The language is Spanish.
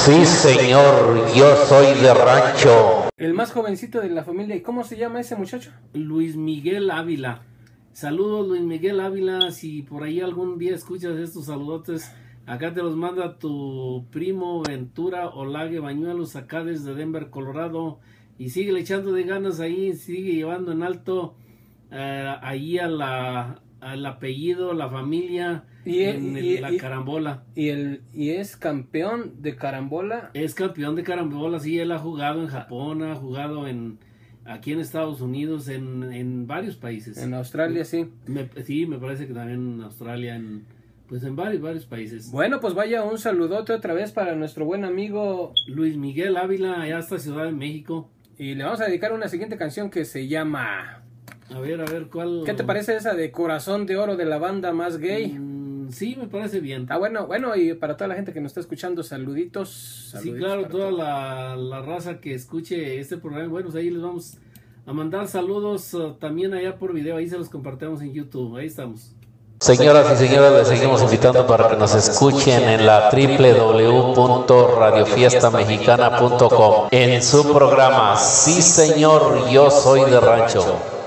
Sí, señor, yo soy de rancho. El más jovencito de la familia. ¿Y cómo se llama ese muchacho? Luis Miguel Ávila. Saludos, Luis Miguel Ávila. Si por ahí algún día escuchas estos saludotes, acá te los manda tu primo Ventura Olague Bañuelos, acá desde Denver, Colorado. Y sigue echando de ganas ahí, sigue llevando en alto ahí al apellido, la familia, la carambola. ¿Y es campeón de carambola? Es campeón de carambola, sí, él ha jugado en Japón, ha jugado aquí en Estados Unidos, en varios países. En Australia, sí. Sí, me parece que también en Australia, en varios países. Bueno, pues vaya un saludote otra vez para nuestro buen amigo Luis Miguel Ávila, allá hasta Ciudad de México. Y le vamos a dedicar una siguiente canción que se llama... A ver, ¿cuál? ¿Qué te parece esa de Corazón de Oro de la banda Más Gay? Sí, me parece bien. Bueno, y para toda la gente que nos está escuchando, saluditos. Sí, claro, toda la raza que escuche este programa, bueno, pues ahí les vamos a mandar saludos también allá por video, ahí se los compartimos en YouTube, ahí estamos. Señoras y señores, les seguimos invitando para que nos escuchen en la www.radiofiestamexicana.com en su programa Sí, señor, yo soy de rancho.